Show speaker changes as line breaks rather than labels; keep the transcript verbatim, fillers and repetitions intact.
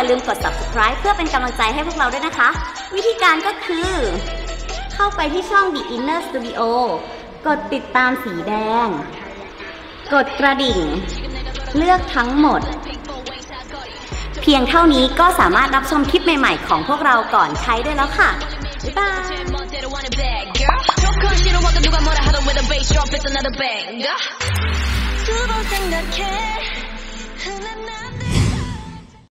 ลืมกด ซับสไครบ์ เพื่อเป็นกำลังใจให้พวกเราด้วยนะคะวิธีการก็คือเข้าไปที่ช่อง The Inner Studio กดติดตามสีแดงกดกระดิ่งเลือกทั้งหมดเพียงเท่านี้ก็สามารถรับชมคลิปใหม่ๆของพวกเราก่อนใครได้แล้วค่ะบ๊ายบาย